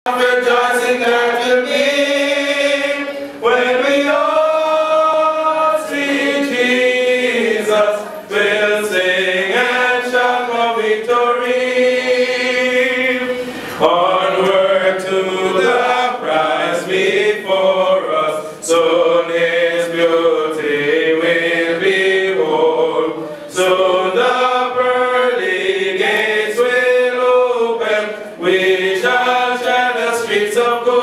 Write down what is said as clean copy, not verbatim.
Rejoicing that will be when we all see Jesus, we'll sing and shout for victory. Onward to the prize before us, soon His beauty will behold. Soon the pearly gates will open, we shall share the streets of gold.